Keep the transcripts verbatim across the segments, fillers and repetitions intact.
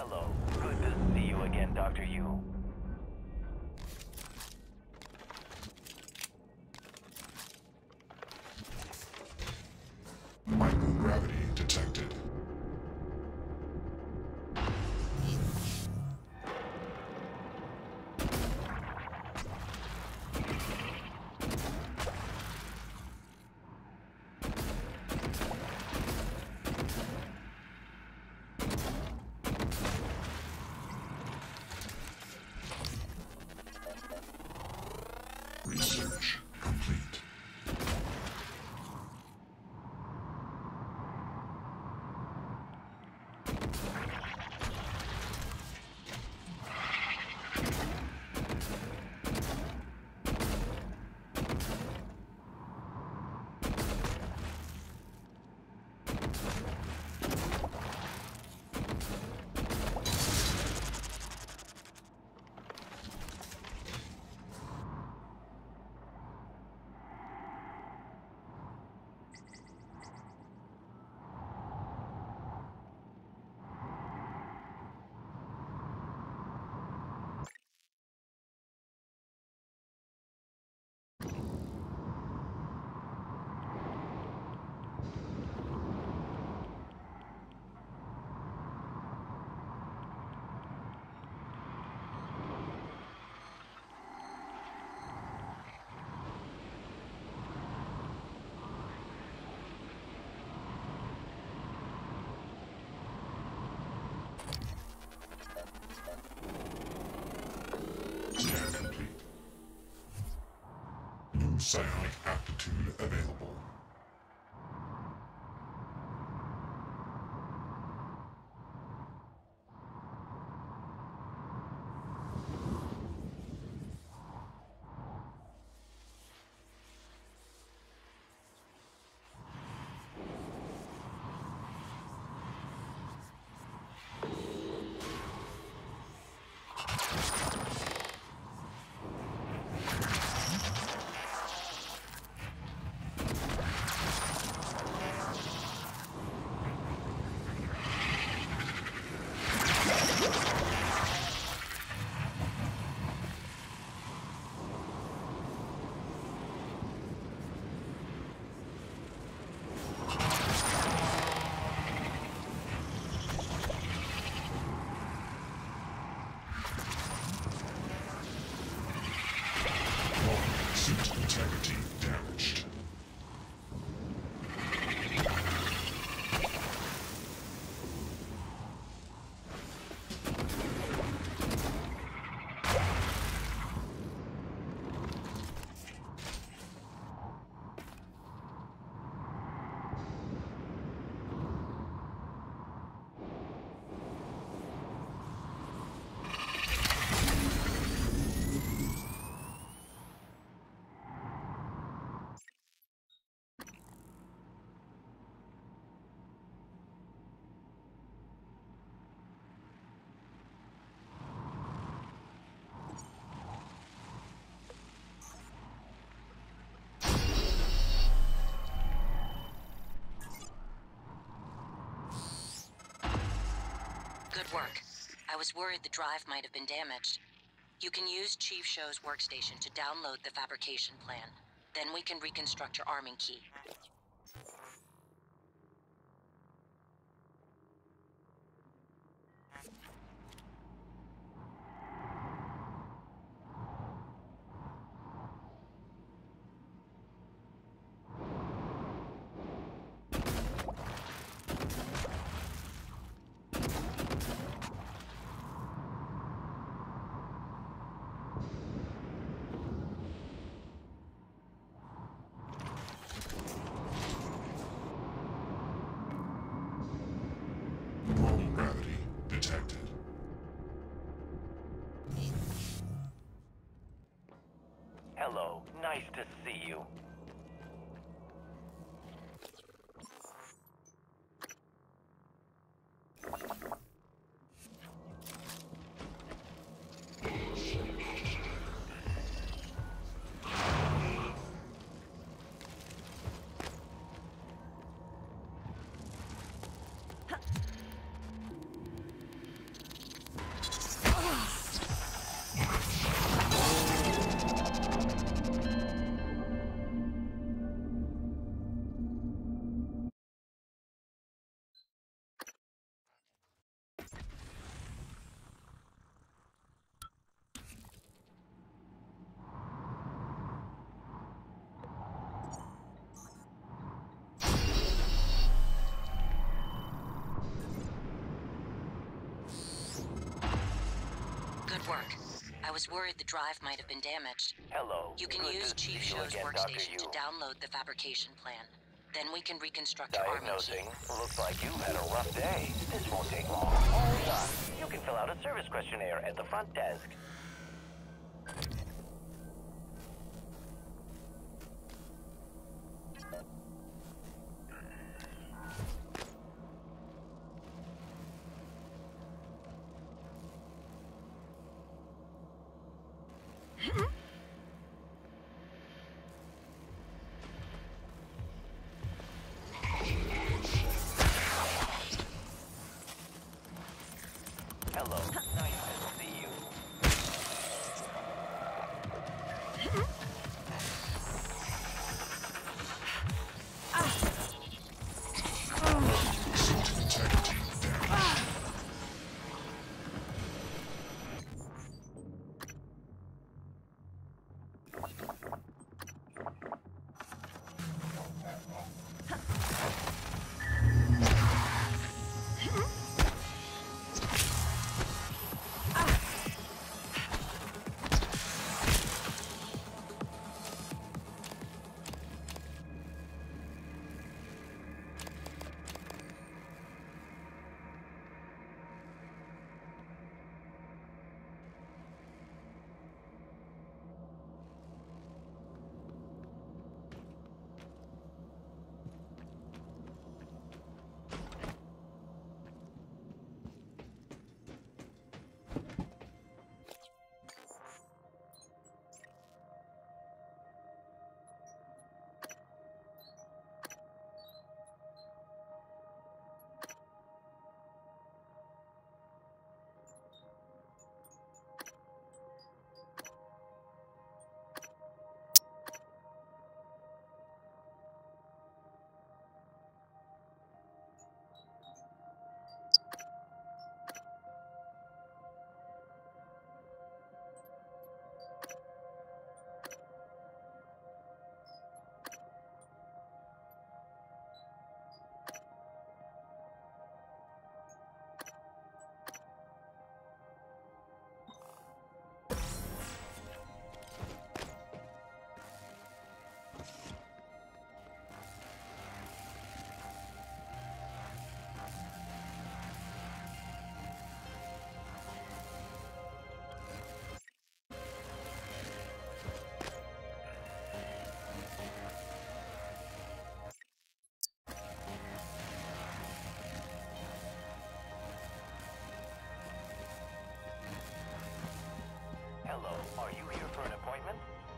Hello. Good to see you again, Doctor Yu. Microgravity detected. Research complete. Scan complete. New psionic aptitude available. Suit integrity damaged. Good work. I was worried the drive might have been damaged. You can use Chief Show's workstation to download the fabrication plan. Then we can reconstruct your arming key. Normal gravity detected. Hello. Nice to see you. Good work. I was worried the drive might have been damaged. Hello. You can Good use to Chief see you Show's again, Doctor workstation to Yu. download the fabrication plan. Then we can reconstruct your arming Diagnosing. key. Looks like you've had a rough day. This won't take long. All done. You can fill out a service questionnaire at the front desk. Hello. Nice to see you. Suit integrity damaged. Hello. Are you here for an appointment?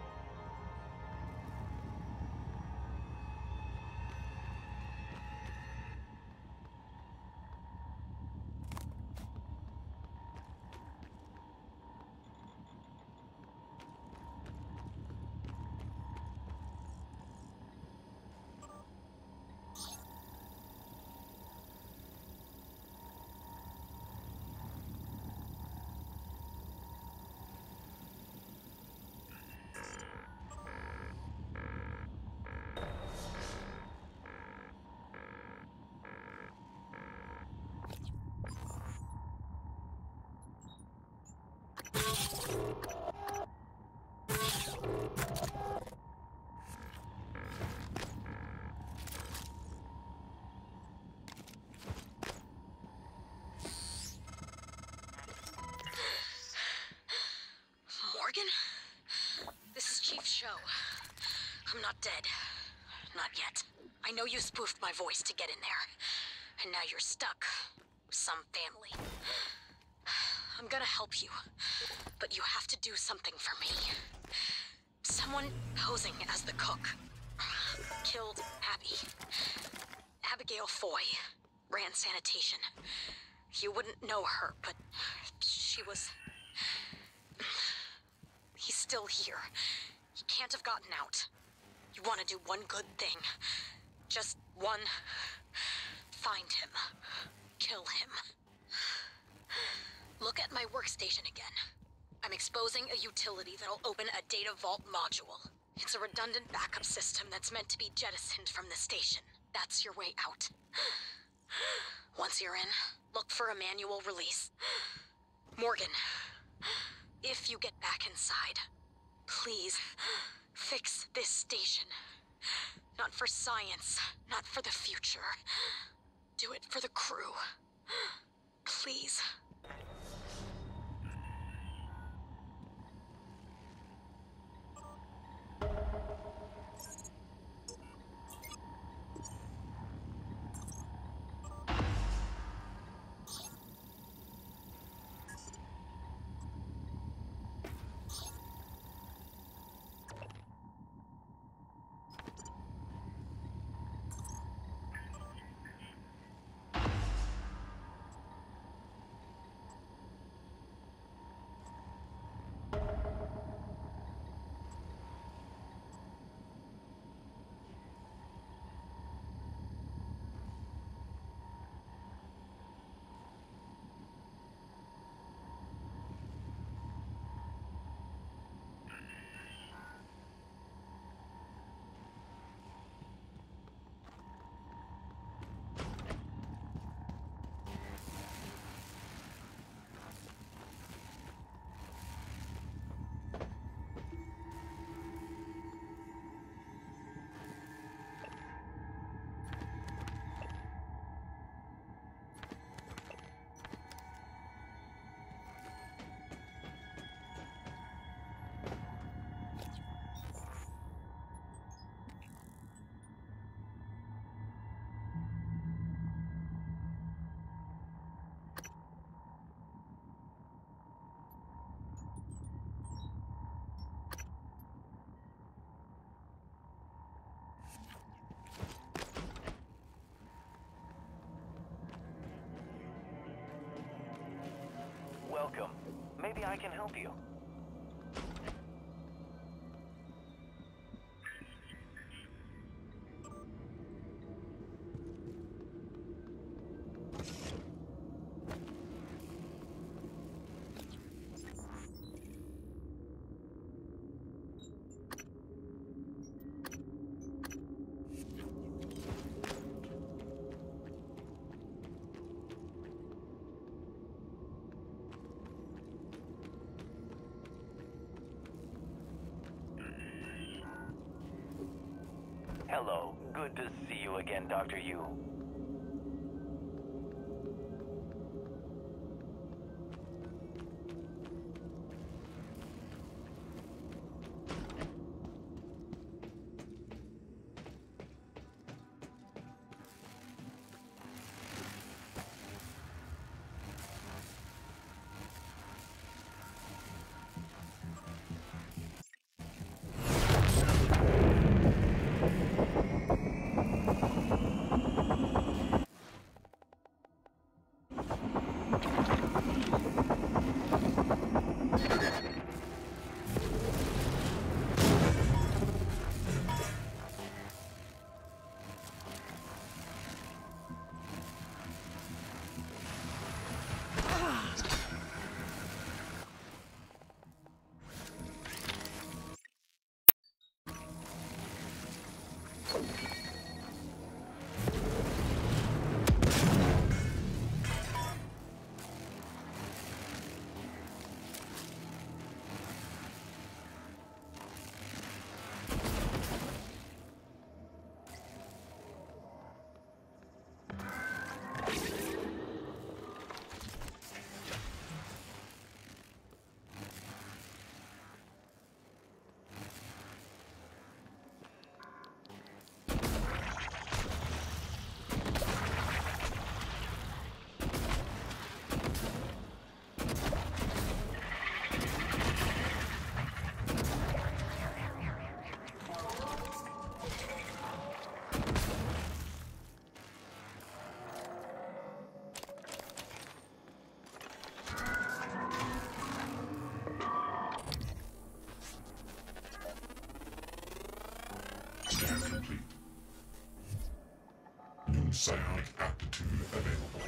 Morgan? This is Chief Show. I'm not dead. Not yet. I know you spoofed my voice to get in there. And now you're stuck. Some family. I'm gonna help you. But you have to do something for me. Someone posing as the cook killed Abby. Abigail Foy ran sanitation. You wouldn't know her, but she was... He's still here. He can't have gotten out. You want to do one good thing. Just one. Find him. Kill him. Look at my workstation again. I'm exposing a utility that'll open a data vault module. It's a redundant backup system that's meant to be jettisoned from the station. That's your way out. Once you're in, look for a manual release. Morgan, If you get back inside, please fix this station. Not for science, not for the future. Do it for the crew. Please. Welcome. Maybe I can help you. Hello. Good to see you again, Doctor Yu. Scan complete. New psionic aptitude available.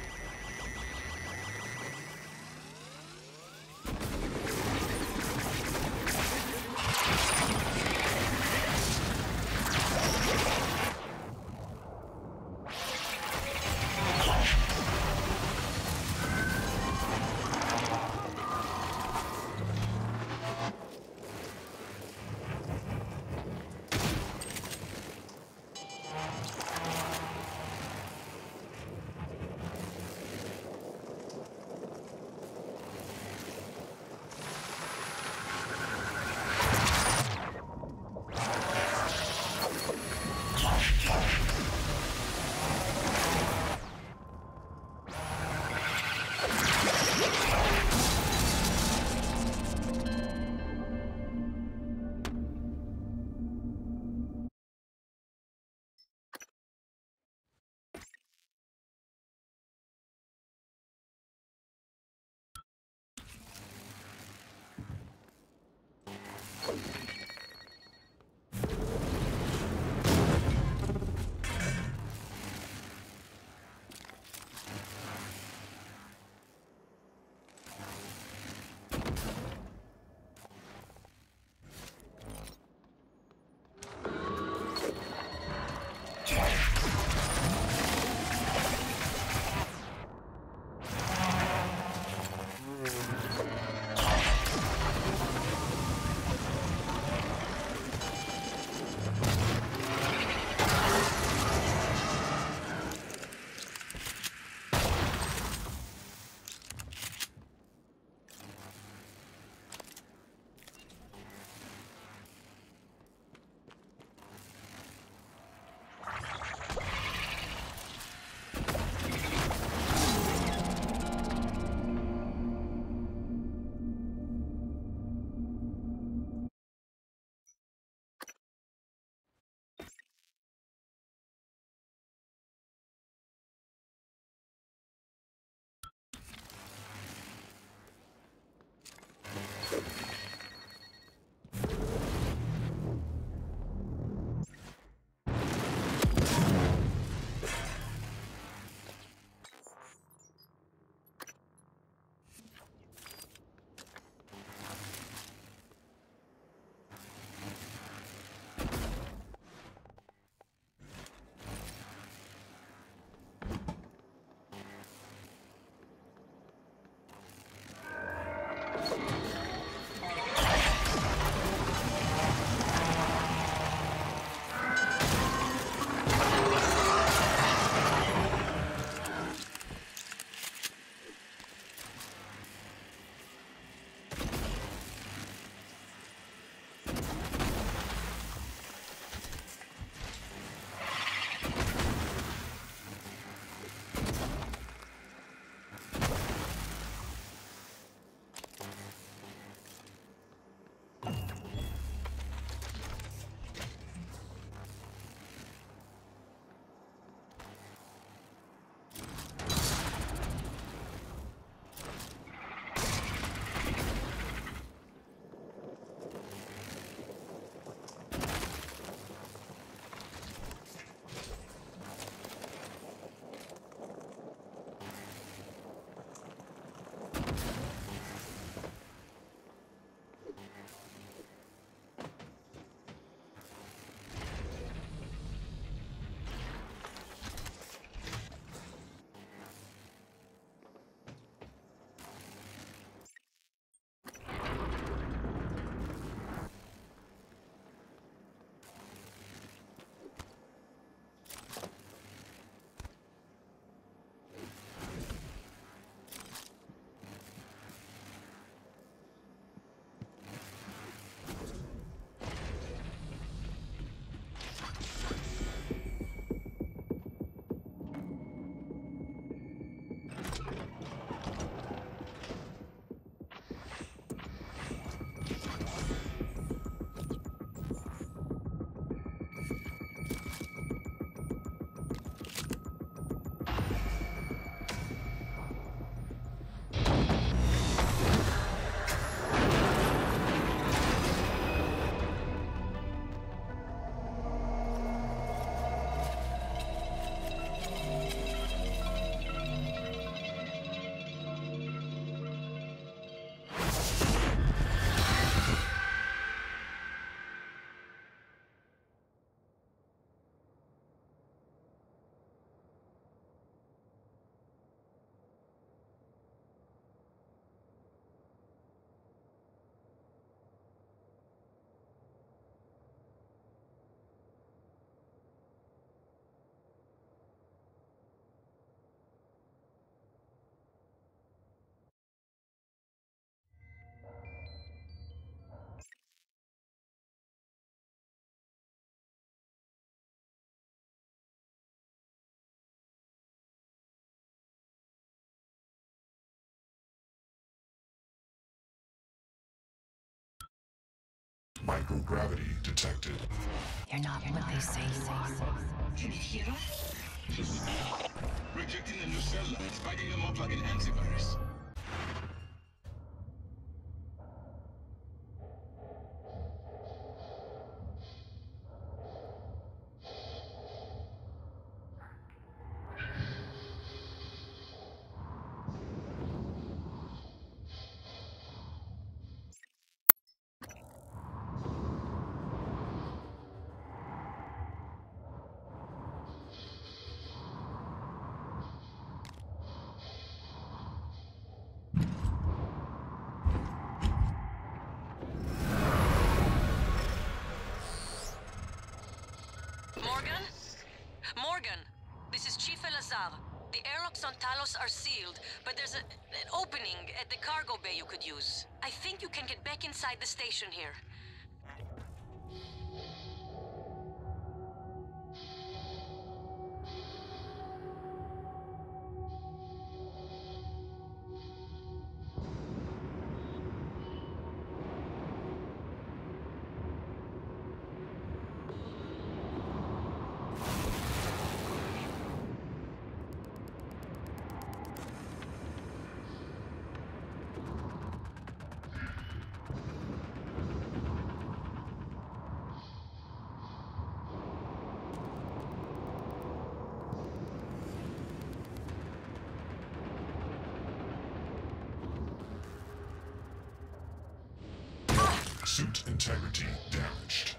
Microgravity detected. You're not what they say you are. Can it hear us? Rejecting the new cell lines, spiking them up like an antivirus. Morgan? Morgan, this is Chief Elazar. The airlocks on Talos are sealed, but there's a, an opening at the cargo bay you could use. I think you can get back inside the station here. Suit integrity damaged.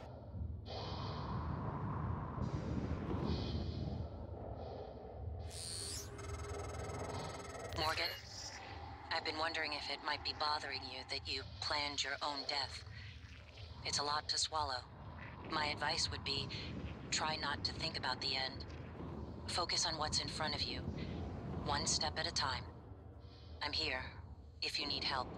Morgan, I've been wondering if it might be bothering you that you planned your own death. It's a lot to swallow. My advice would be, try not to think about the end. Focus on what's in front of you, one step at a time. I'm here, if you need help.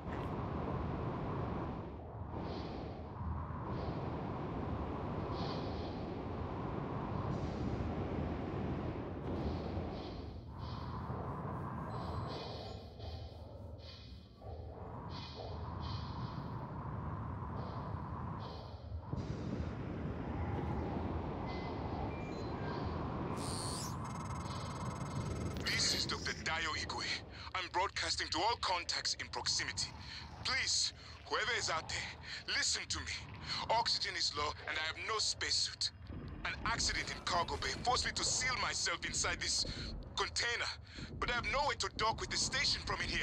This is Doctor Dayo Igwe. I'm broadcasting to all contacts in proximity. Please, whoever is out there, listen to me. Oxygen is low and I have no spacesuit. An accident in cargo bay forced me to seal myself inside this container, but I have no way to dock with the station from in here.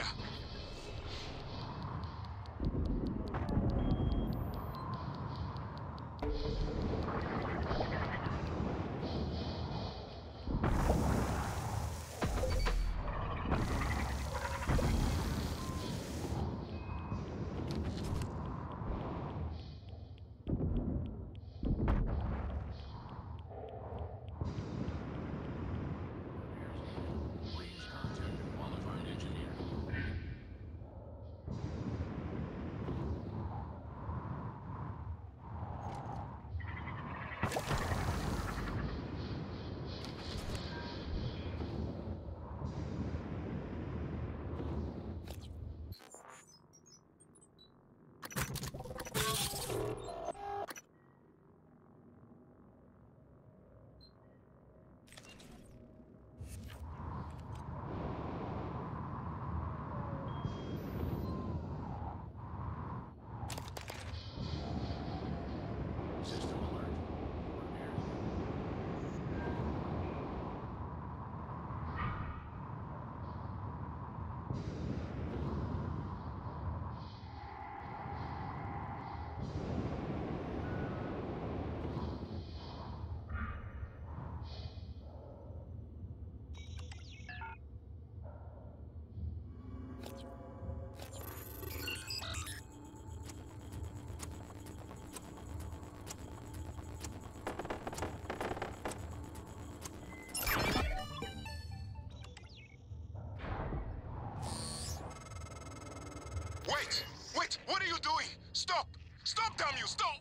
Wait! Wait! What are you doing? Stop! Stop, damn you! Stop!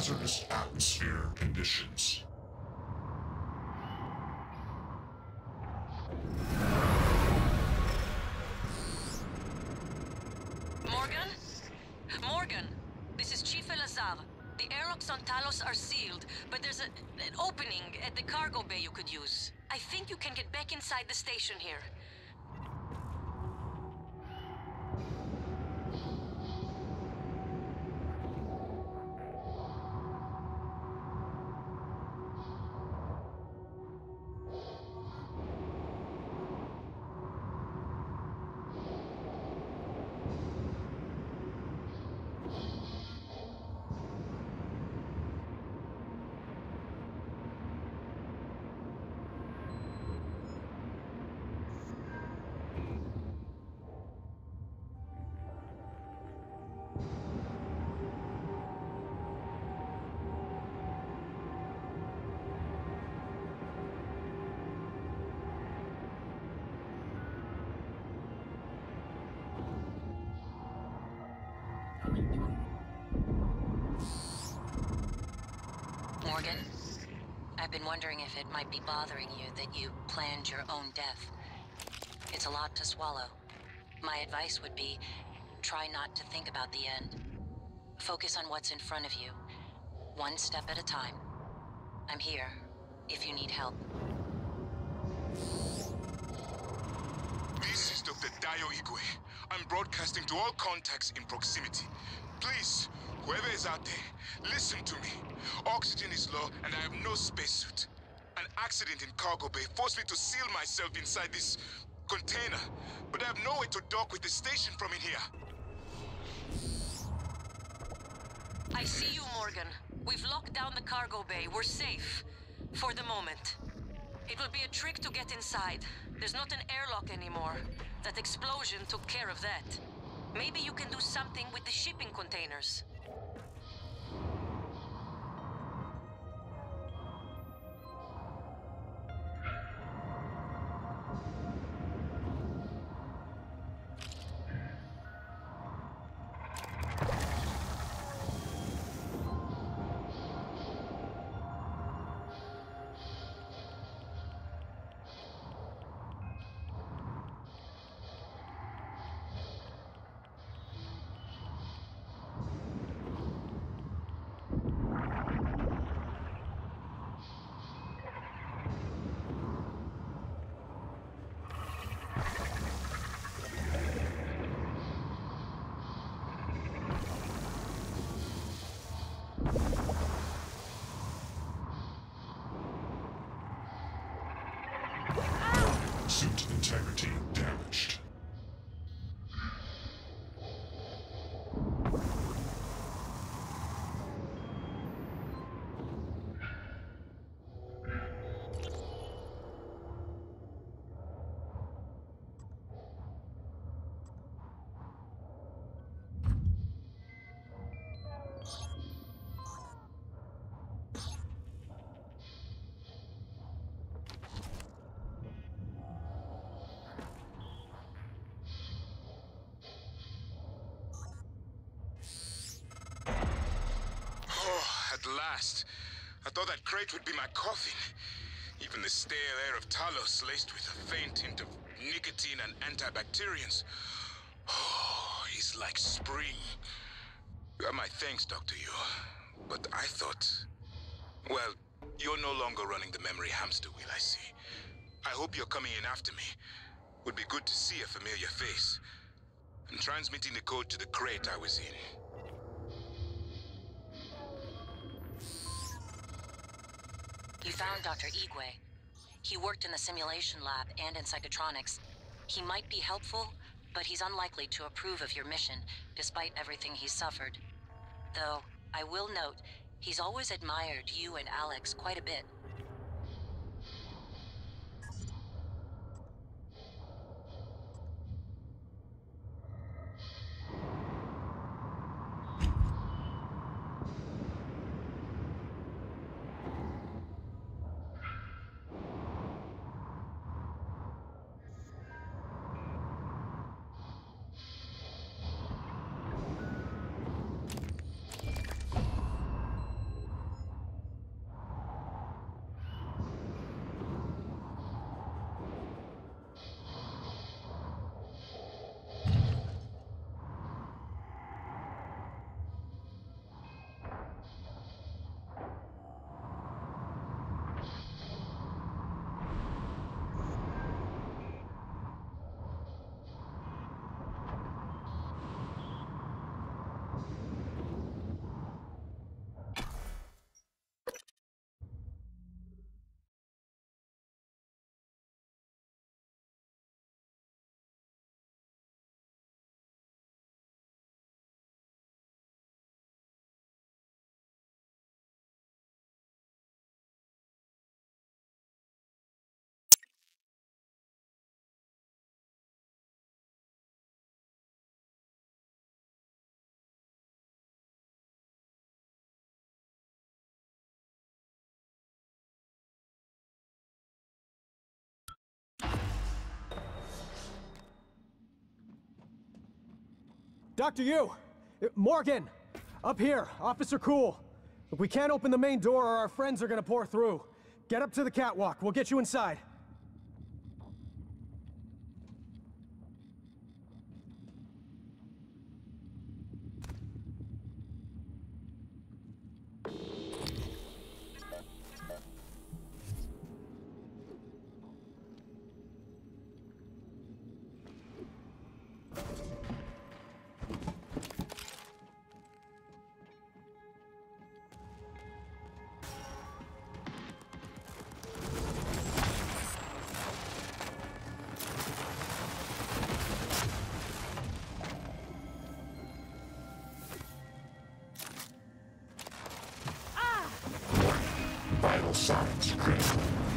hazardous atmosphere conditions. Morgan? Morgan, this is Chief Elazar. The airlocks on Talos are sealed, but there's a, an opening at the cargo bay you could use. I think you can get back inside the station here. Morgan, I've been wondering if it might be bothering you that you planned your own death. It's a lot to swallow. My advice would be, try not to think about the end. Focus on what's in front of you, one step at a time. I'm here, if you need help. This is Doctor Dayo Igwe. I'm broadcasting to all contacts in proximity. Please, whoever is out there, listen to me. Oxygen is low and I have no spacesuit. An accident in cargo bay forced me to seal myself inside this container, but I have no way to dock with the station from in here. I see you, Morgan. We've locked down the cargo bay. We're safe. For the moment. It will be a trick to get inside. There's not an airlock anymore. That explosion took care of that. Maybe you can do something with the shipping containers. Suit integrity damaged. At last. I thought that crate would be my coffin. Even the stale air of Talos, laced with a faint hint of nicotine and antibacterians. Oh, is like spring. You have my thanks, Doctor Yu. But I thought... Well, you're no longer running the memory hamster wheel, I see. I hope you're coming in after me. Would be good to see a familiar face. I'm transmitting the code to the crate I was in. You found Doctor Igwe. He worked in the simulation lab and in psychotronics. He might be helpful, but he's unlikely to approve of your mission, despite everything he's suffered. Though, I will note, he's always admired you and Alex quite a bit. Doctor Yu! Uh, Morgan! Up here, Officer Cool. Look, we can't open the main door or our friends are gonna pour through. Get up to the catwalk, we'll get you inside. Vital signs critical.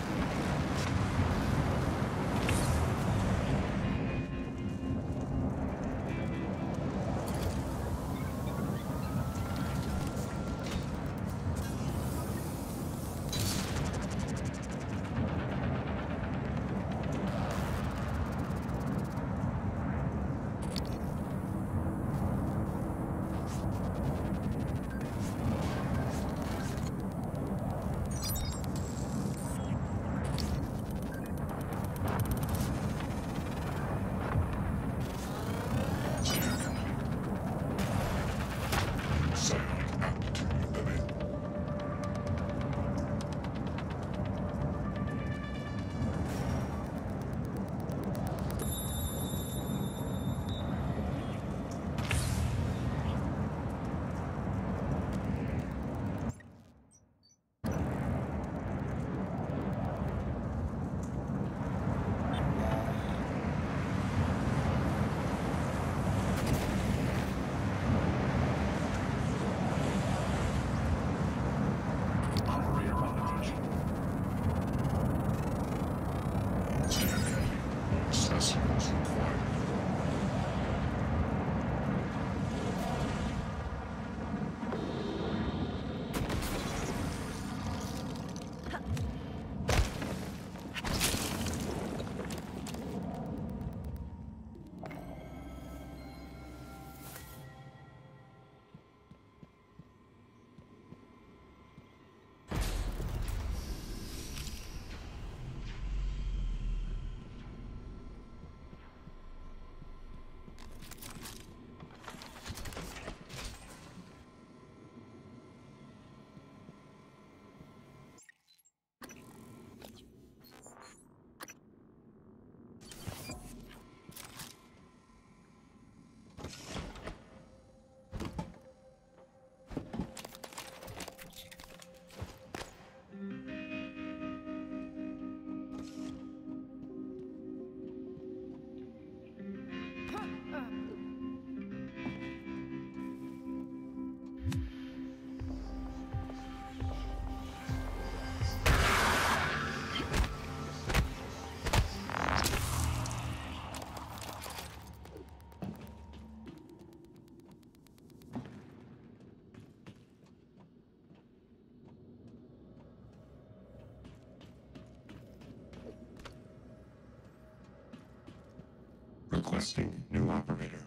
Requesting new operator.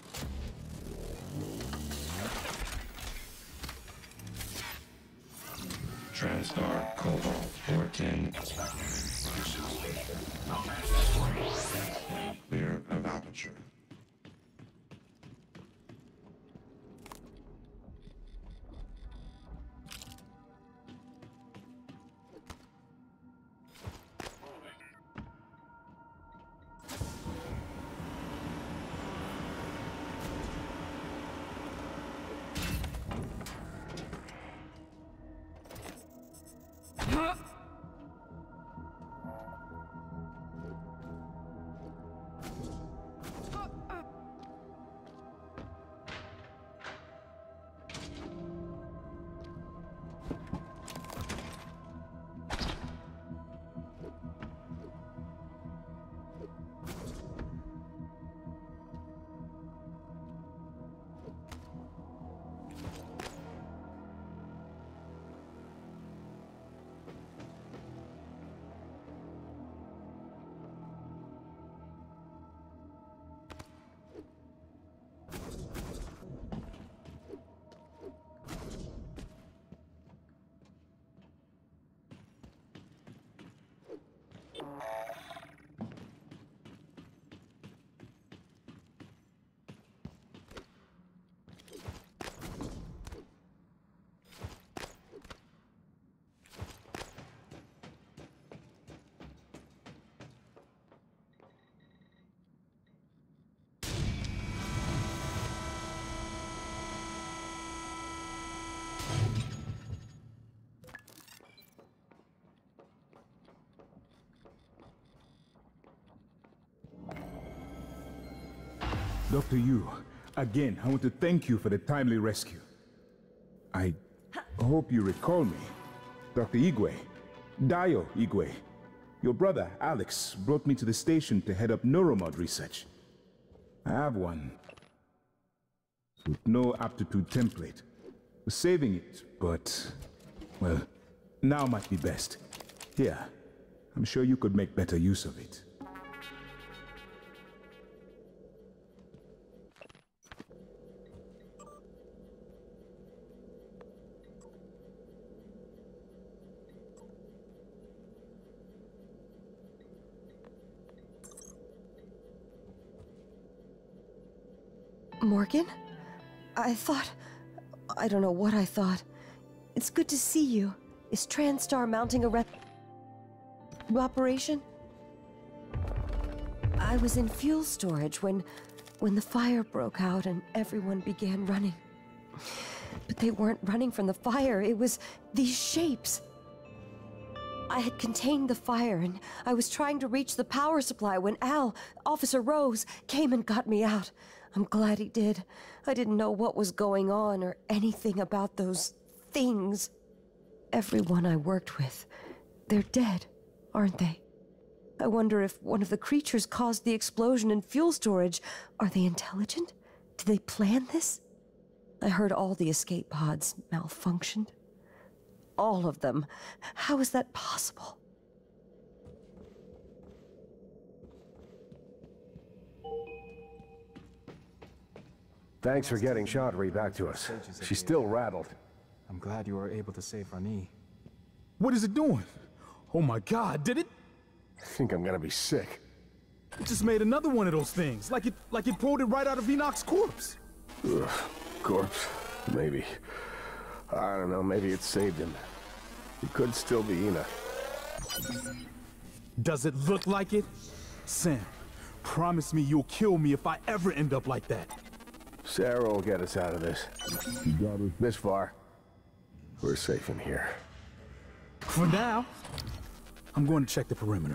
TranStar Cobalt four ten. Clear of aperture. Doctor Yu, again, I want to thank you for the timely rescue. I hope you recall me. Doctor Igwe, Dayo Igwe. Your brother, Alex, brought me to the station to head up neuromod research. I have one with no aptitude template. Was saving it, but, well, now might be best. Here, I'm sure you could make better use of it. Morgan? I thought... I don't know what I thought. It's good to see you. Is TranStar mounting a rep... operation? I was in fuel storage when... when the fire broke out and everyone began running. But they weren't running from the fire, it was these shapes. I had contained the fire and I was trying to reach the power supply when Al, Officer Rose, came and got me out. I'm glad he did. I didn't know what was going on or anything about those things. Everyone I worked with, they're dead, aren't they? I wonder if one of the creatures caused the explosion in fuel storage. Are they intelligent? Did they plan this? I heard all the escape pods malfunctioned. All of them. How is that possible? Thanks for getting Chaudhry back to us. She's still rattled. I'm glad you were able to save Rani. What is it doing? Oh my God, did it? I think I'm gonna be sick. It just made another one of those things, like it like it pulled it right out of Enoch's corpse. Ugh, corpse? Maybe. I don't know, maybe it saved him. It could still be Enoch. Does it look like it? Sam, promise me you'll kill me if I ever end up like that. Sarah will get us out of this. You got us this far. We're safe in here. For now, I'm going to check the perimeter.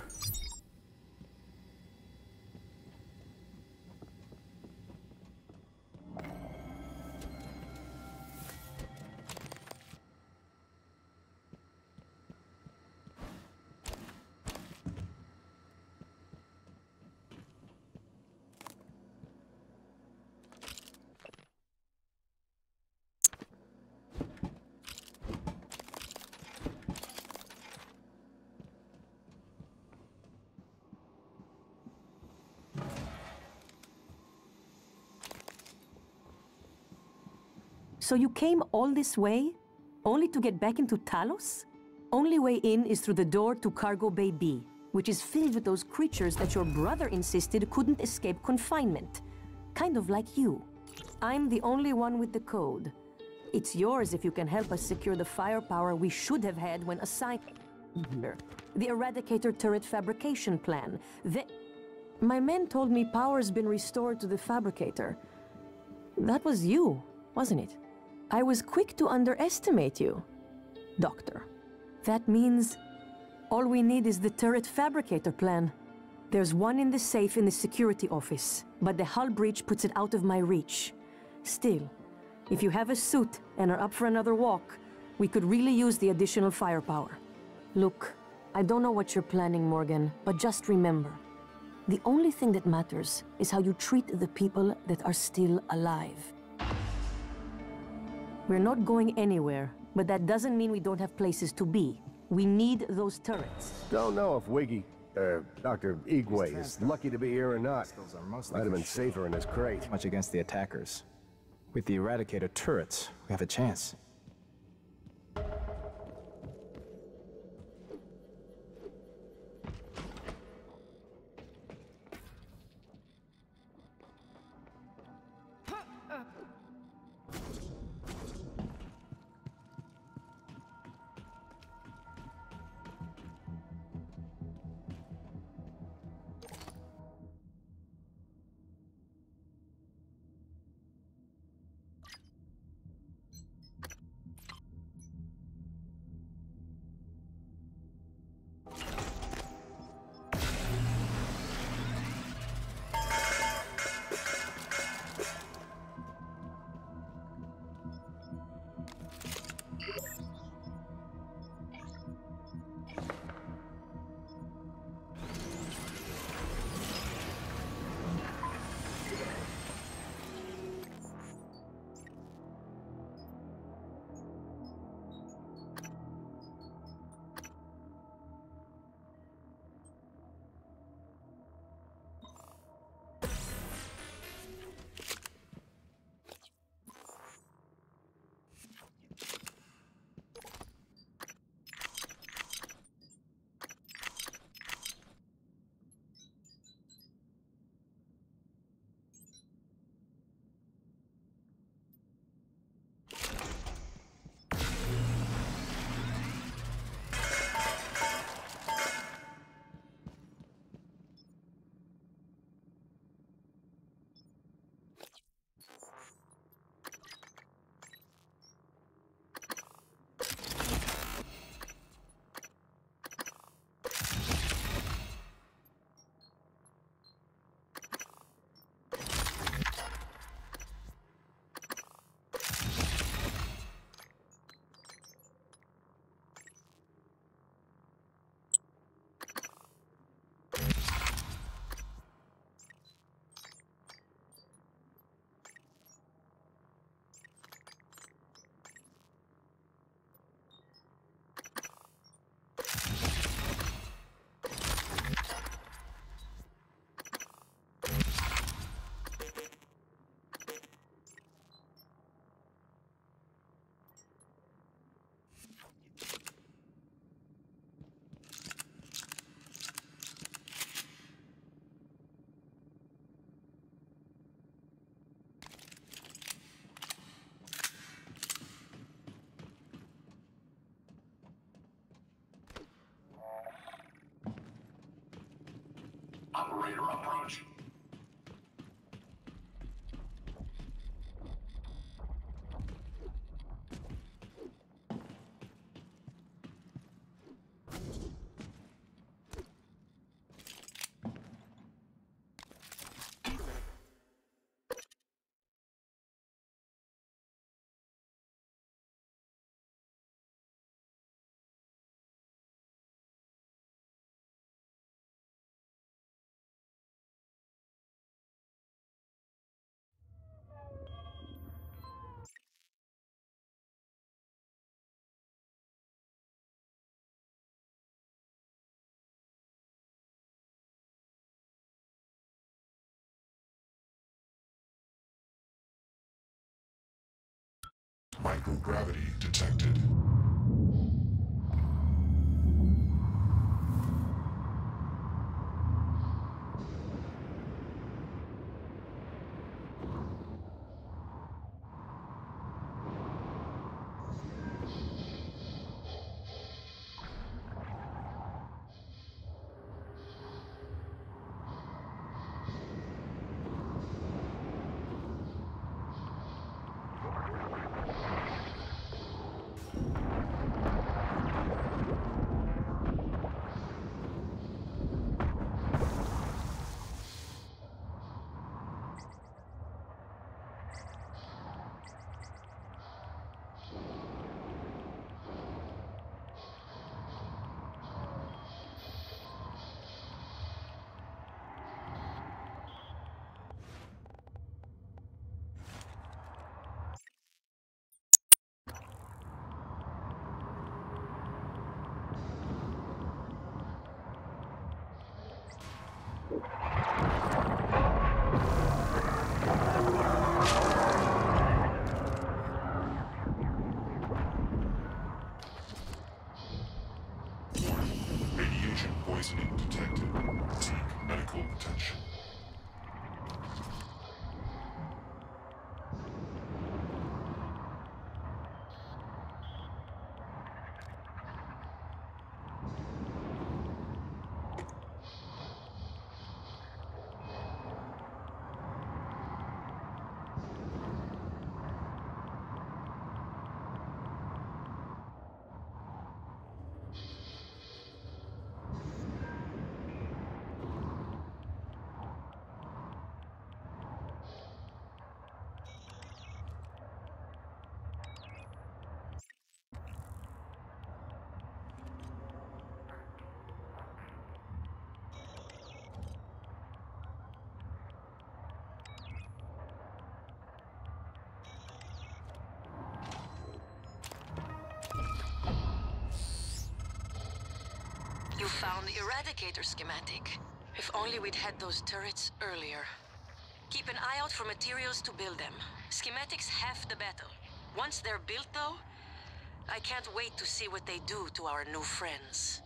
So you came all this way, only to get back into Talos? Only way in is through the door to Cargo Bay B, which is filled with those creatures that your brother insisted couldn't escape confinement. Kind of like you. I'm the only one with the code. It's yours if you can help us secure the firepower we should have had when assigned... The Eradicator turret fabrication plan. The... My men told me power's been restored to the Fabricator. That was you, wasn't it? I was quick to underestimate you, Doctor. That means all we need is the turret fabricator plan. There's one in the safe in the security office, but the hull breach puts it out of my reach. Still, if you have a suit and are up for another walk, we could really use the additional firepower. Look, I don't know what you're planning, Morgan, but just remember, the only thing that matters is how you treat the people that are still alive. We're not going anywhere, but that doesn't mean we don't have places to be. We need those turrets. Don't know if Wiggy, uh, Doctor Igwe is lucky to be here or not. Might have been safer in his crate. Much against the attackers. With the Eradicator turrets, we have a chance. Microgravity detected. Radiation poisoning detected. Seek medical attention. You found the Eradicator schematic. If only we'd had those turrets earlier. Keep an eye out for materials to build them. Schematics half the battle. Once they're built, though, I can't wait to see what they do to our new friends.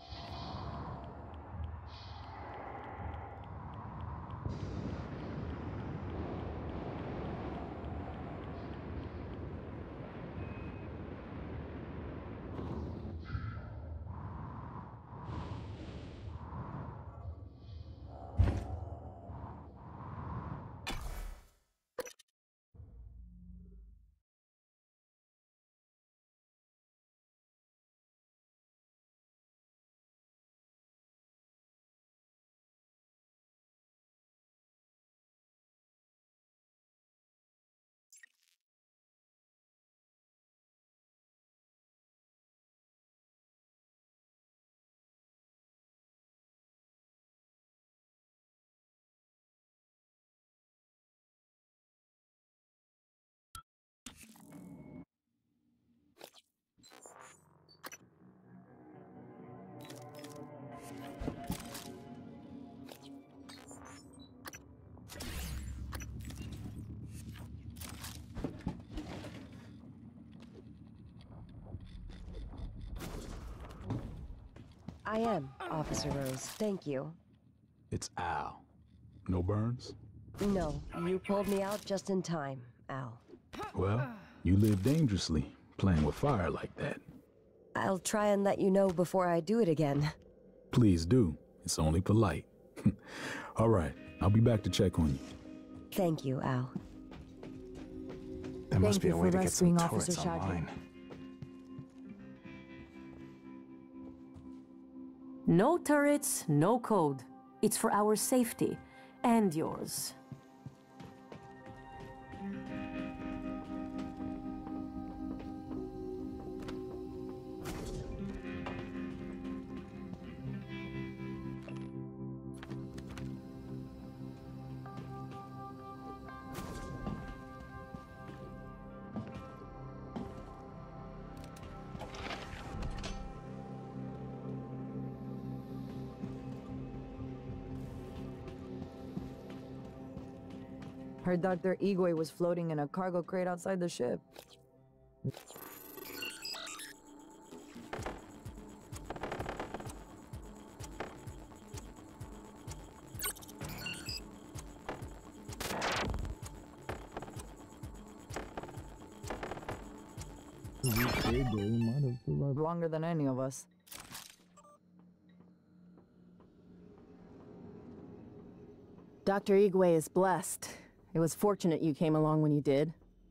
I am, Officer Rose. Thank you. It's Al. No burns? No, you pulled me out just in time, Al. Well, you live dangerously, playing with fire like that. I'll try and let you know before I do it again. Please do. It's only polite. All right, I'll be back to check on you. Thank you, Al. There must Thank be you a way for to get some rescuing Officer turrets Shaggy. online. No turrets, no code. It's for our safety. And yours. Heard Doctor Igwe was floating in a cargo crate outside the ship. Longer than any of us. Doctor Igwe is blessed. It was fortunate you came along when you did.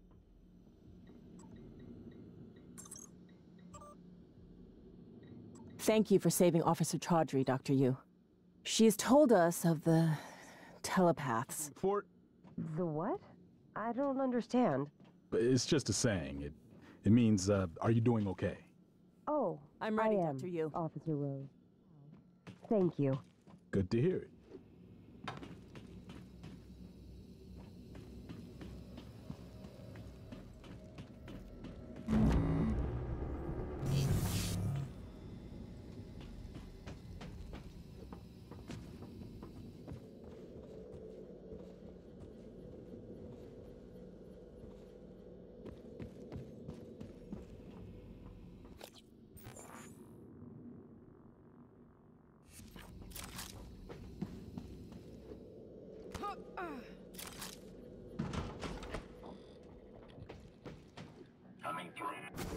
Thank you for saving Officer Chaudhry, Doctor Yu. She has told us of the telepaths. For The what? I don't understand. it's just a saying. It it means, uh, are you doing okay? Oh, I'm ready, I am, Doctor Yu. Officer Rose. Thank you. Good to hear it. Coming through.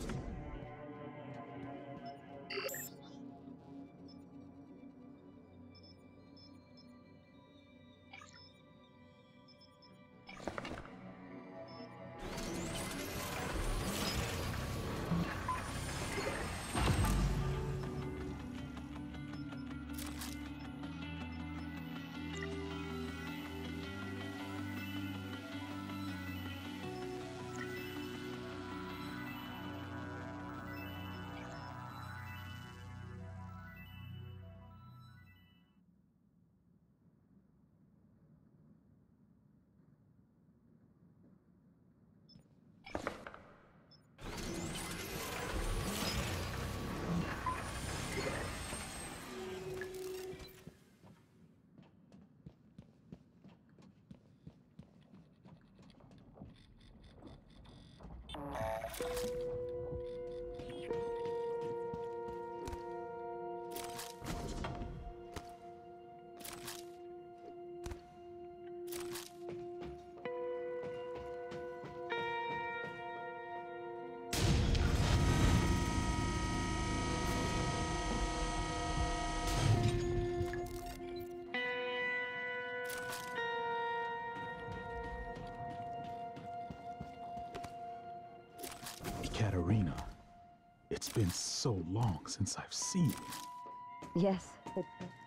Katerina, it's been so long since I've seen you. Yes, it...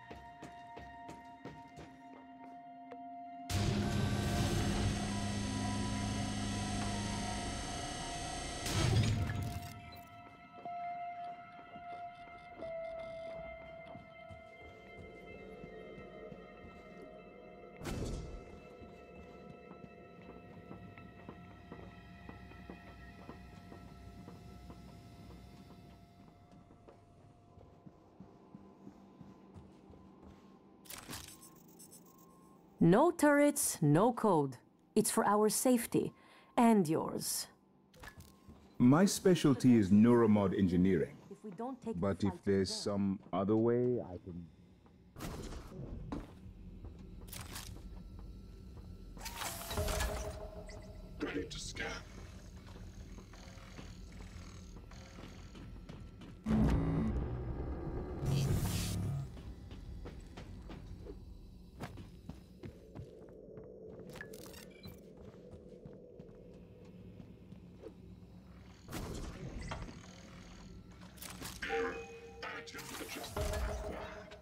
No turrets, no code. It's for our safety. And yours. My specialty is neuromod engineering. If we don't take But if there's some other way, I can... Ready to scan. Additive adjustment required.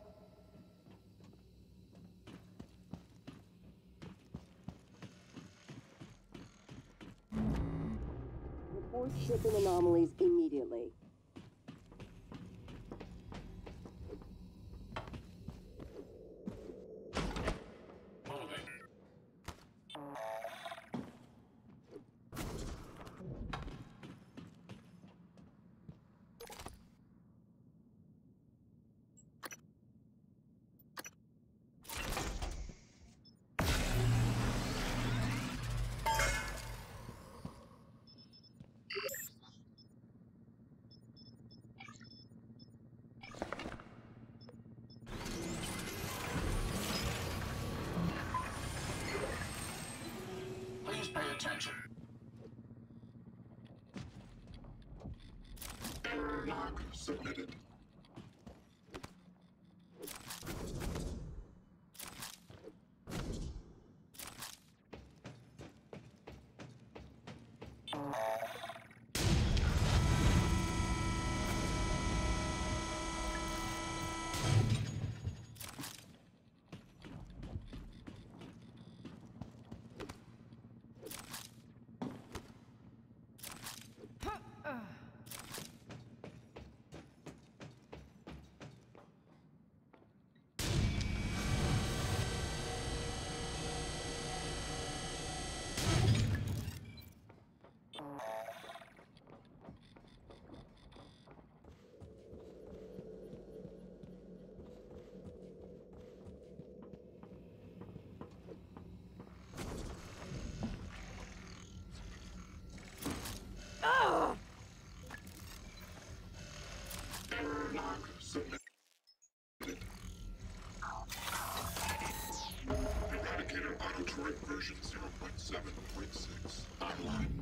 Report shipping anomalies immediately. Attention. Error log submitted. Error log submitted. Eradicator auto turret version zero point seven point six online.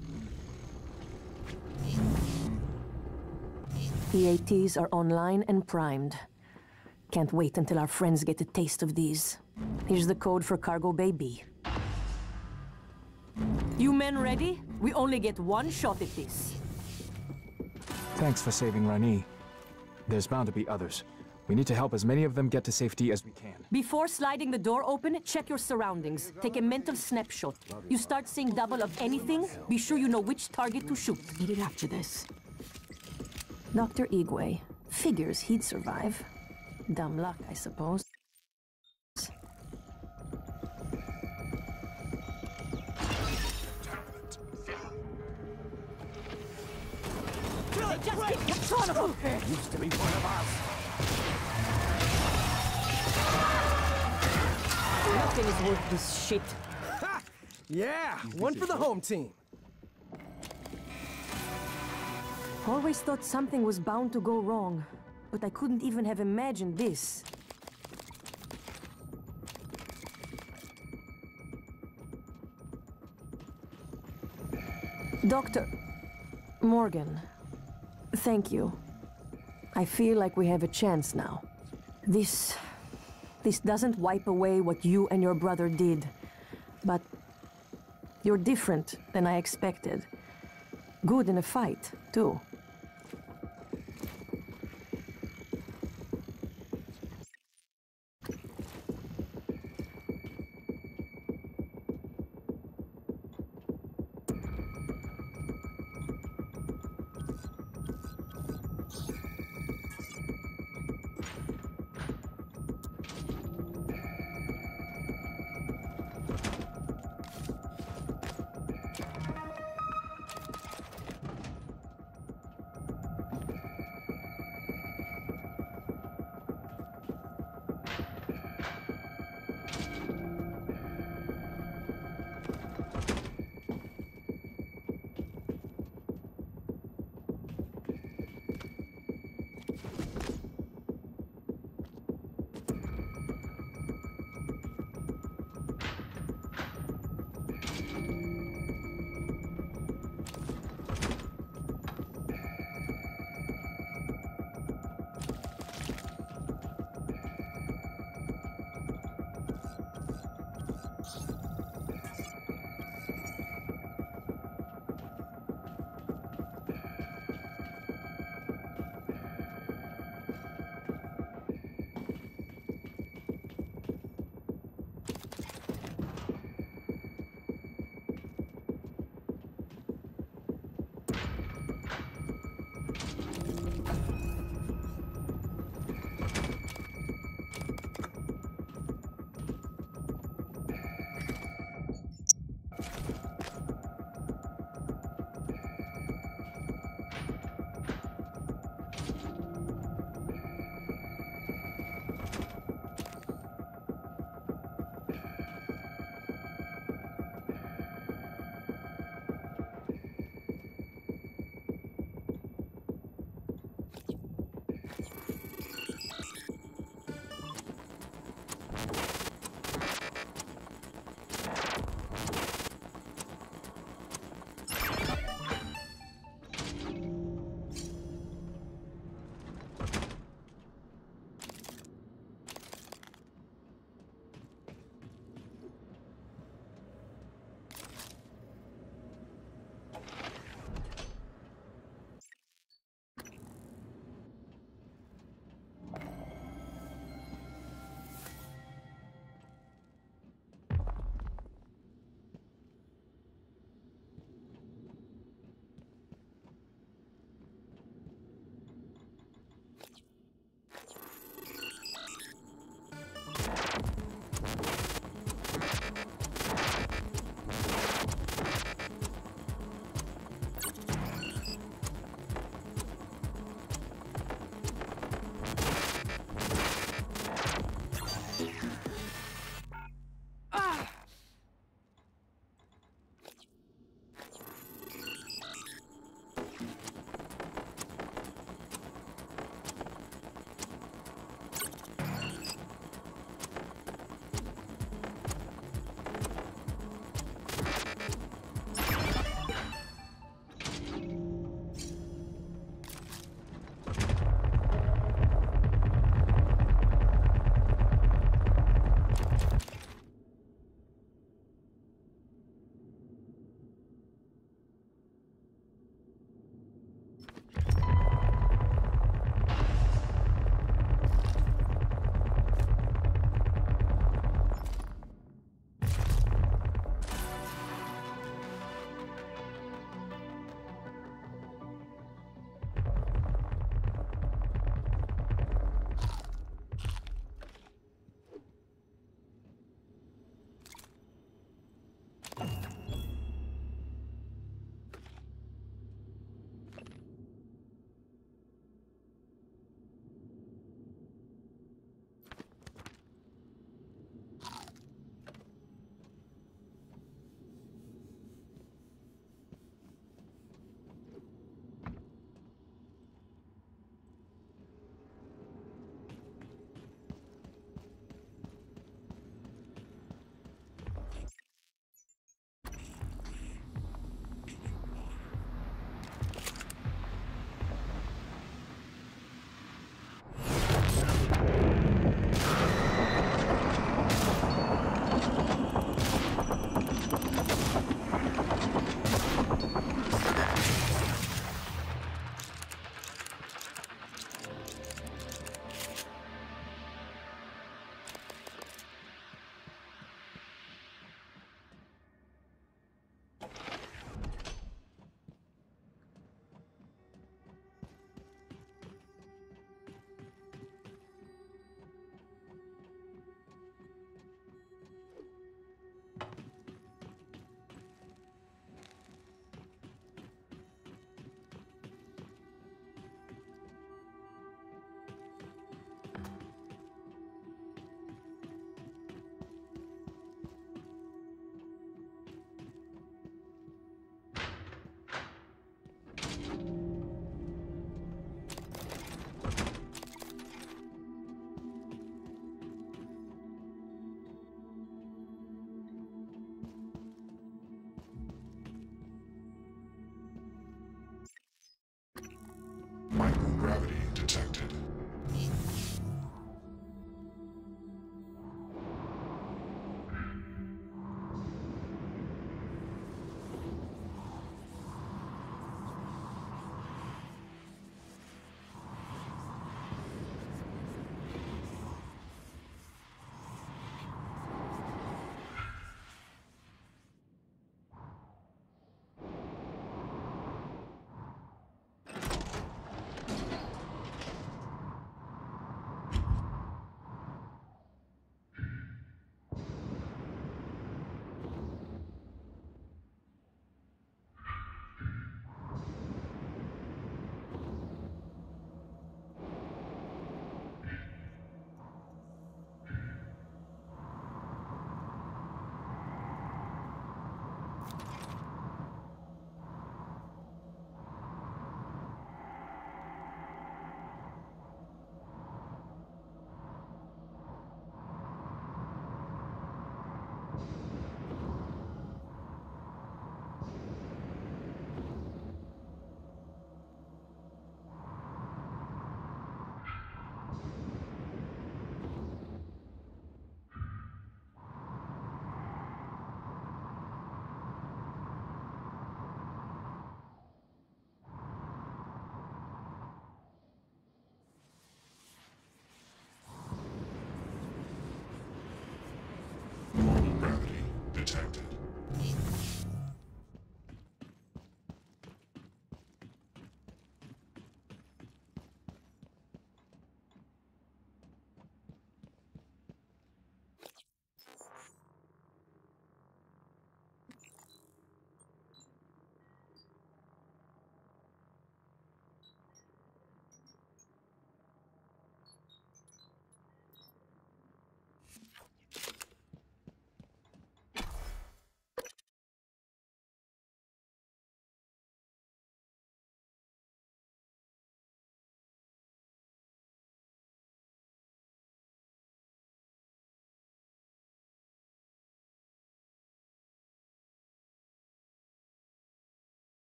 E A Ts are online and primed. Can't wait until our friends get a taste of these. Here's the code for Cargo Bay B. You men ready? We only get one shot at this. Thanks for saving Rani. There's bound to be others. We need to help as many of them get to safety as we can. Before sliding the door open, check your surroundings. Take a mental snapshot. You start seeing double of anything, be sure you know which target to shoot. Eat it after this. Doctor Igwe. Figures he'd survive. Dumb luck, I suppose. Kill it! Just get son of a... Used to be one of us. Nothing is worth this shit. Ha! Yeah, one for the home team. Always thought something was bound to go wrong, but I couldn't even have imagined this. Doctor Morgan, thank you. I feel like we have a chance now. This... This doesn't wipe away what you and your brother did, but you're different than I expected. Good in a fight, too.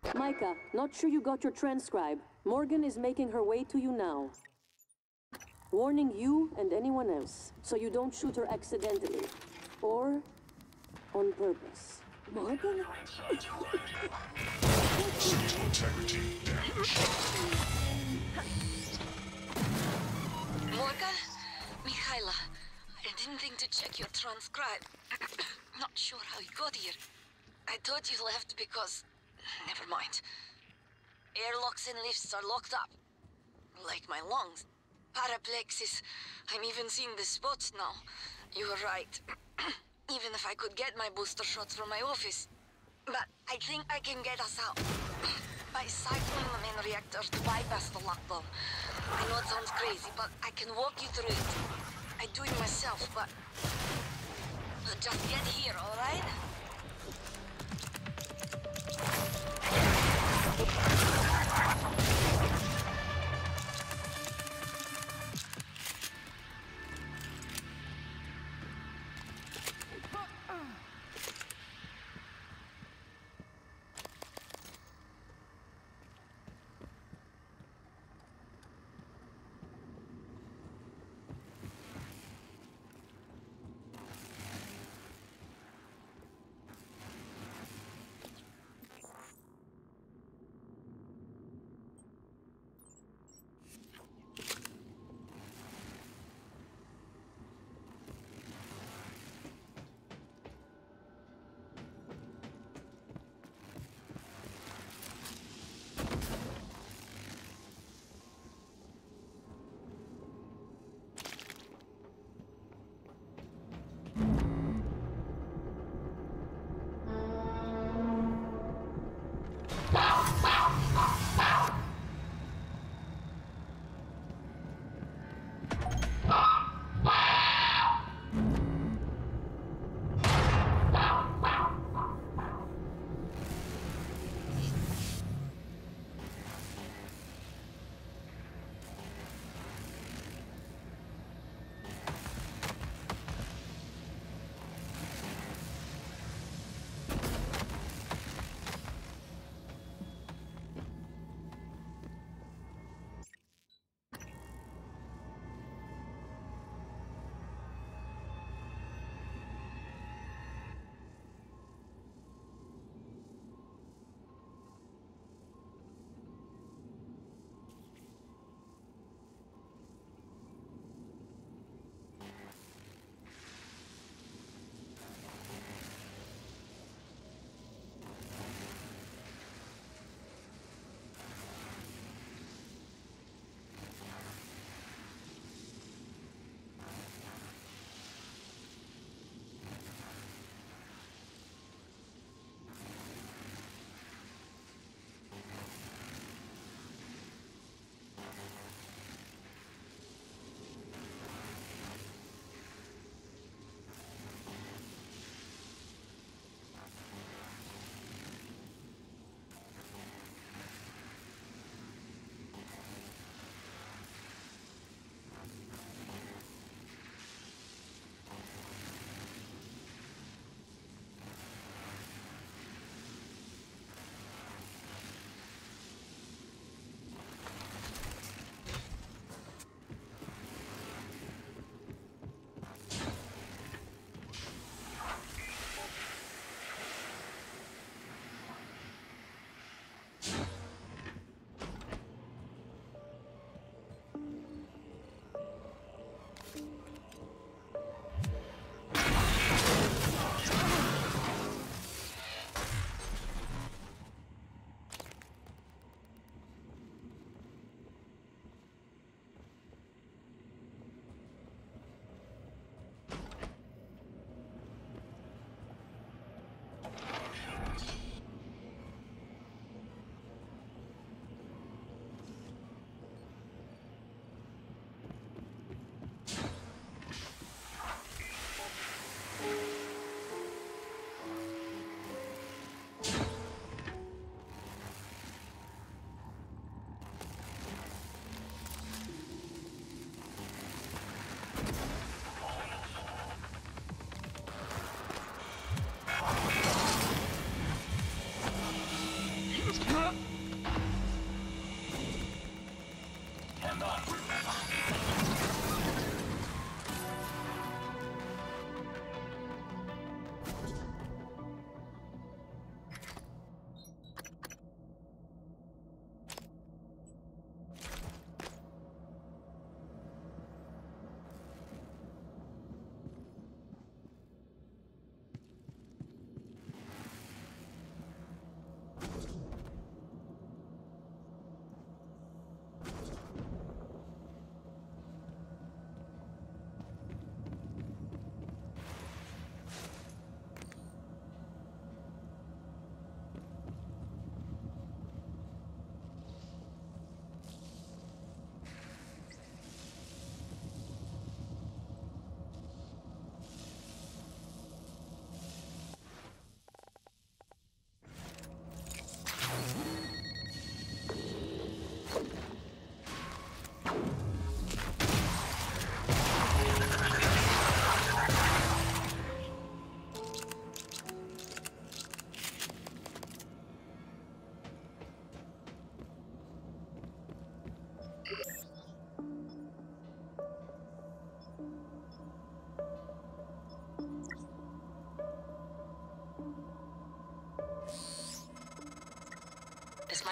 Micah, not sure you got your transcribe. Morgan is making her way to you now. Warning you and anyone else, so you don't shoot her accidentally. Or on purpose. Morgan? Integrity damage. Morgan? Mikhaila, I didn't think to check your transcribe. Not sure how you got here. I thought you left because... Never mind. Airlocks and lifts are locked up. Like my lungs. Paraplexis. I'm even seeing the spots now. You were right. Even if I could get my booster shots from my office. But I think I can get us out. By cycling the main reactor to bypass the lockdown. I know it sounds crazy, but I can walk you through it. I do it myself, but... but just get here, alright?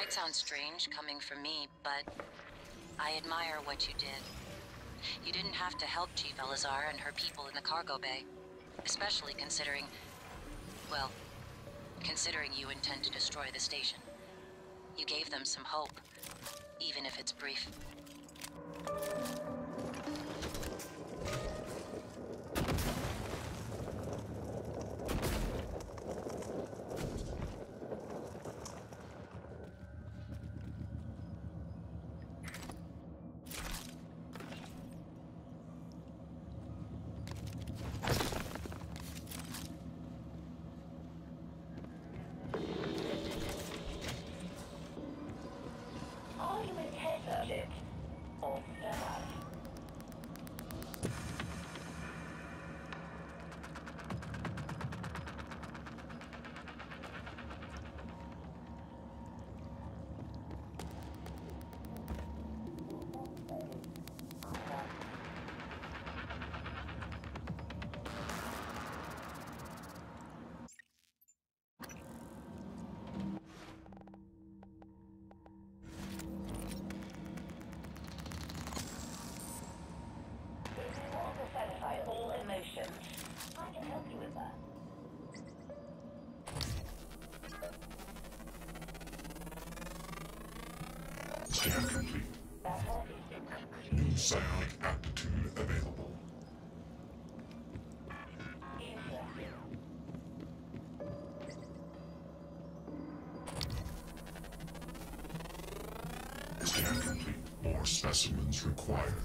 might sound strange coming from me, but I admire what you did. You didn't have to help Chief Elazar and her people in the cargo bay, especially considering, well, considering you intend to destroy the station. You gave them some hope, even if it's brief. Scan complete. New psionic aptitude available. Scan complete. More specimens required.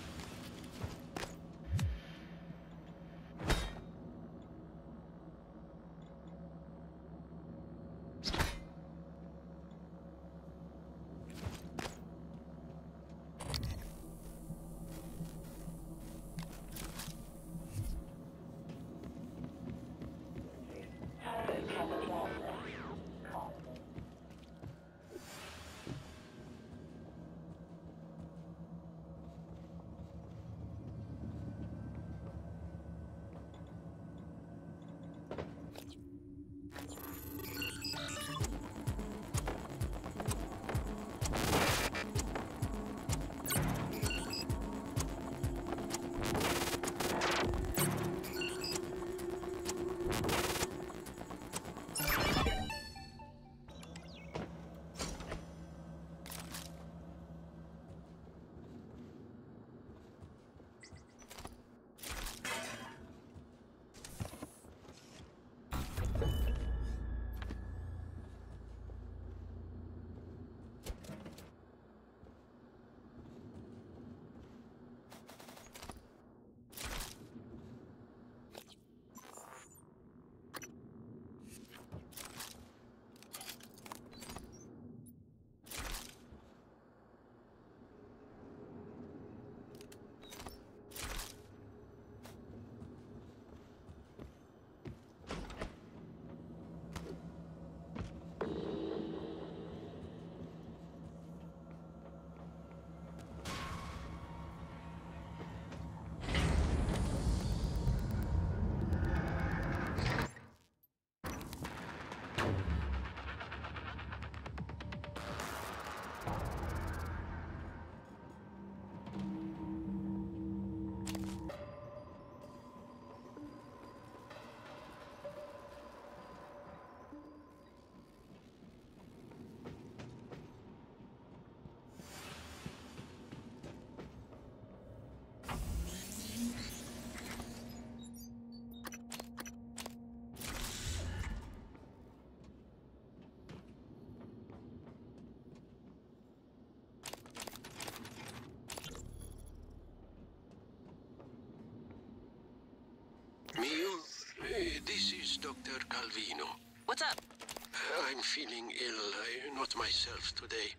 Mio, uh, this is Doctor Calvino. What's up? Uh, I'm feeling ill, uh, not myself today.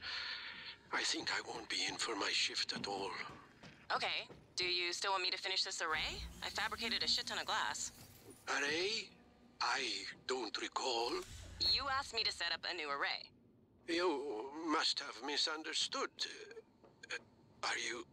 I think I won't be in for my shift at all. Okay. Do you still want me to finish this array? I fabricated a shit ton of glass. Array? I don't recall. You asked me to set up a new array. You must have misunderstood. Uh, are you...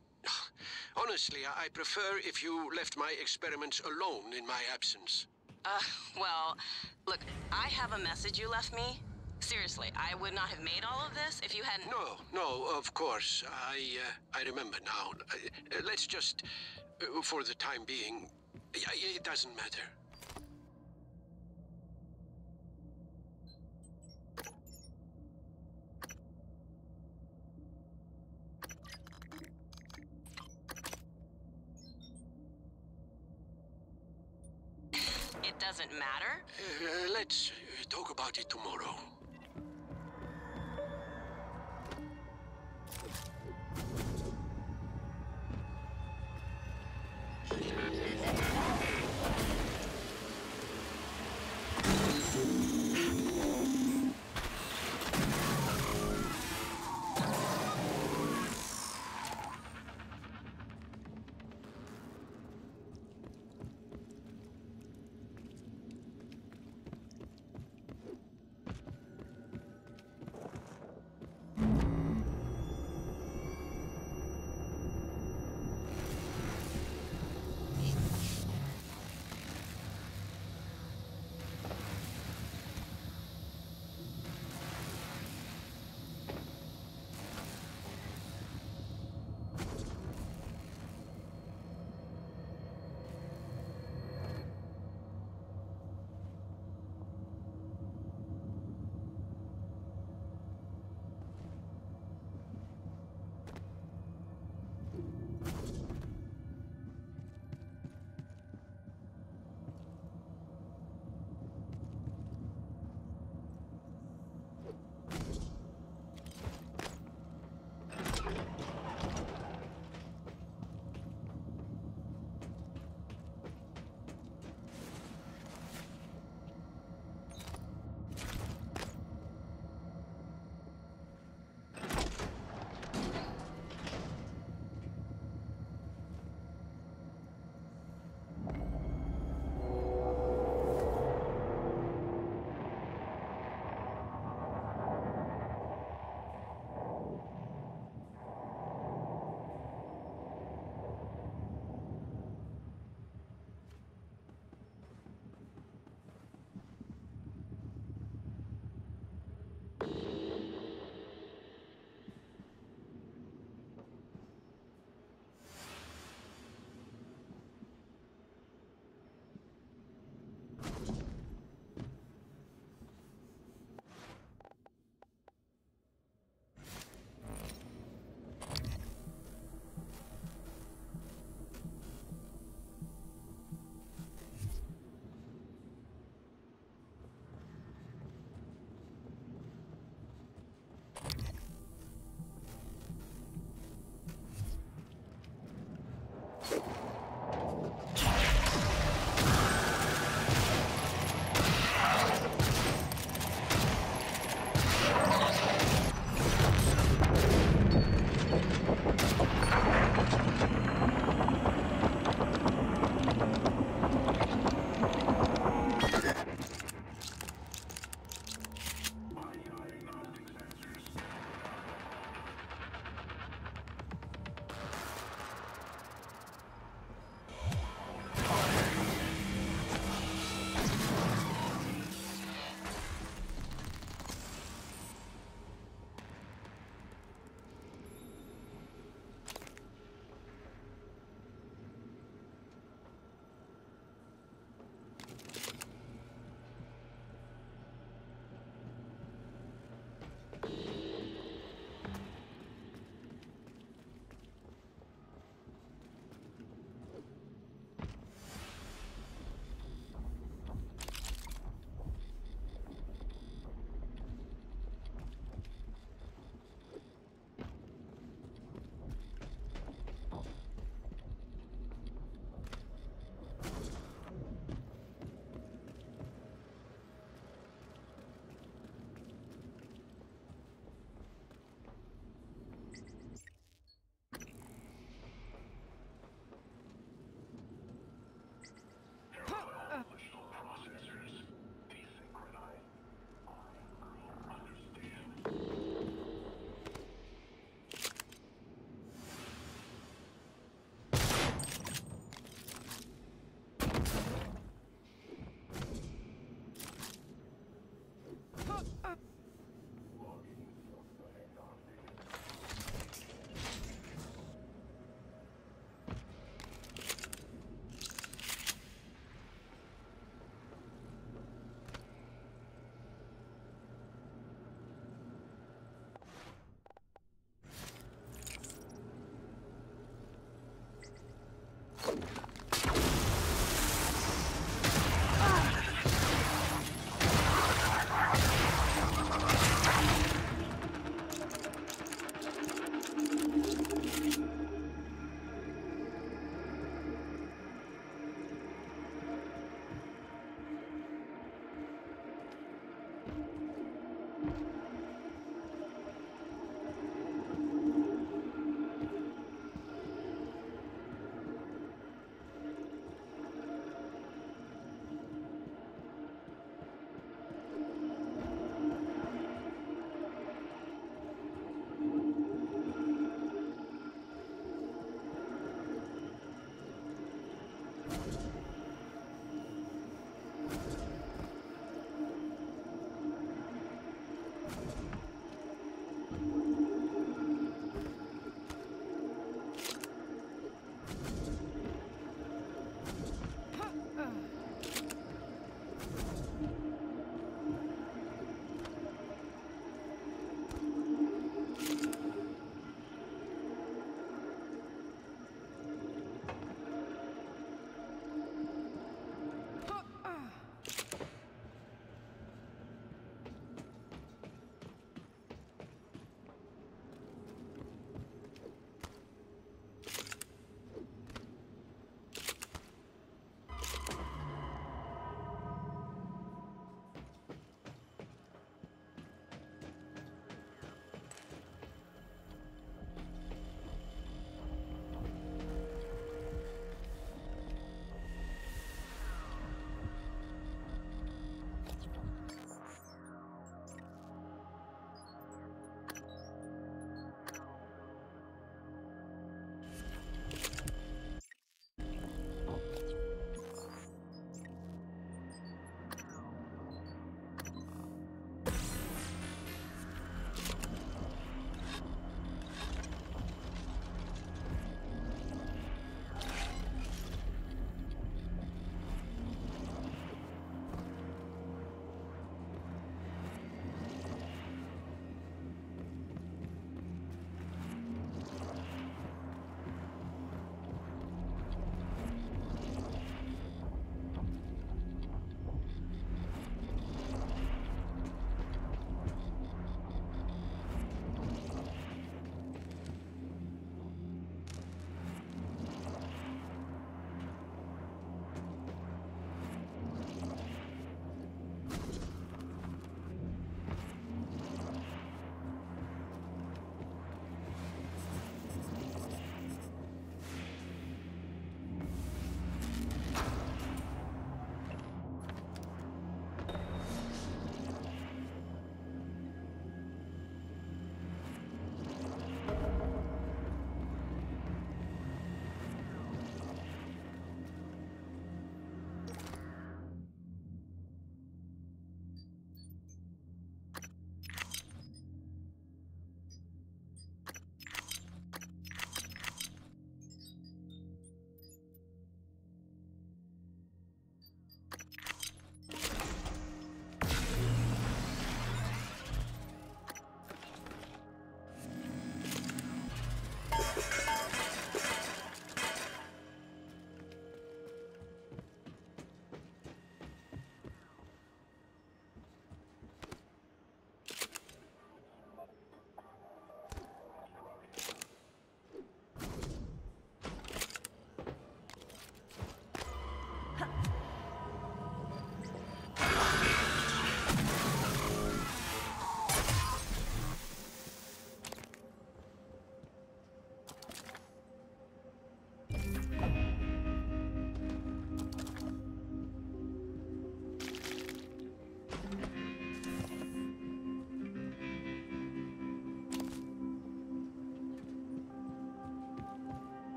Honestly, I prefer if you left my experiments alone in my absence. Uh, well, look, I have a message you left me. Seriously, I would not have made all of this if you hadn't... No, no, of course. I, uh, I remember now. Uh, let's just, uh, for the time being, it doesn't matter. It doesn't matter? Uh, let's uh, talk about it tomorrow.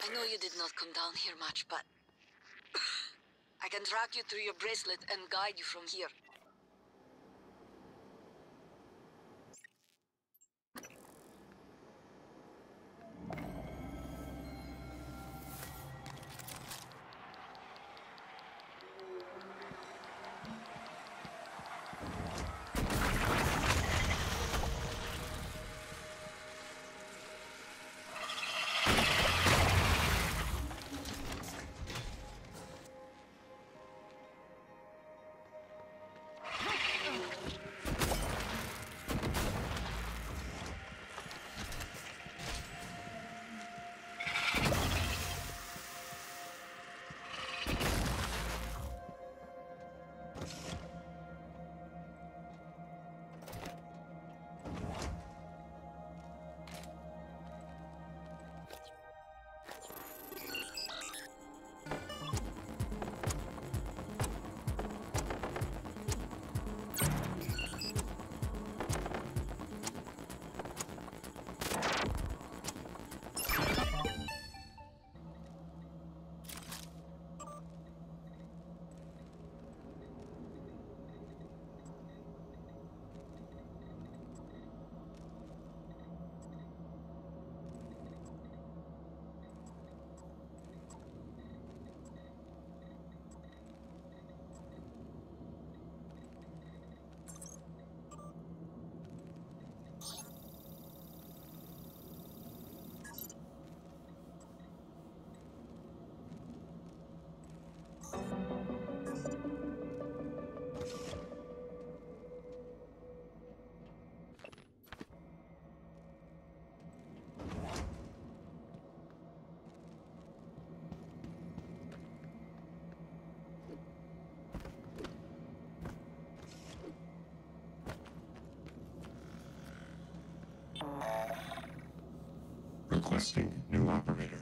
I know you did not come down here much, but I can track you through your bracelet and guide you from here. Requesting new operator.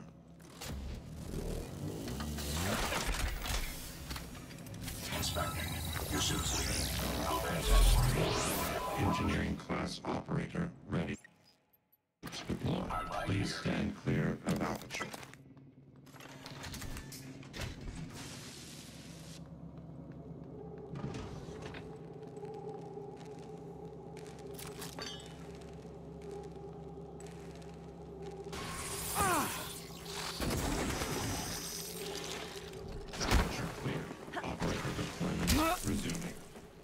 Inspecting. Your suit's leaving. No test. Engineering class operator ready. Please stand clear of aperture. Resuming.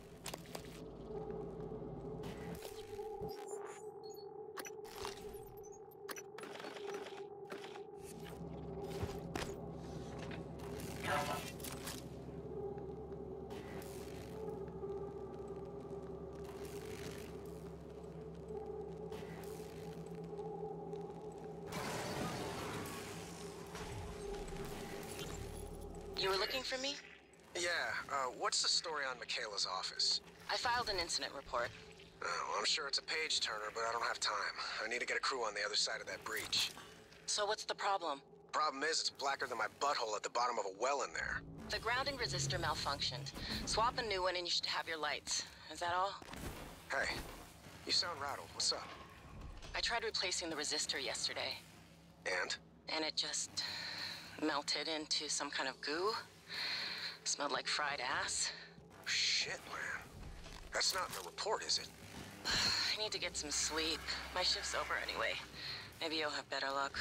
You were looking for me? Yeah, uh, what's the story on Michaela's office? I filed an incident report. Oh, well, I'm sure it's a page-turner, but I don't have time. I need to get a crew on the other side of that breach. So what's the problem? Problem is, it's blacker than my butthole at the bottom of a well in there. The grounding resistor malfunctioned. Swap a new one and you should have your lights. Is that all? Hey, you sound rattled. What's up? I tried replacing the resistor yesterday. And? And it just melted into some kind of goo. Smelled like fried ass. Shit, man. That's not in the report, is it? I need to get some sleep. My shift's over anyway. Maybe you'll have better luck.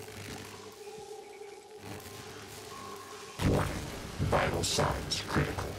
Vital signs critical.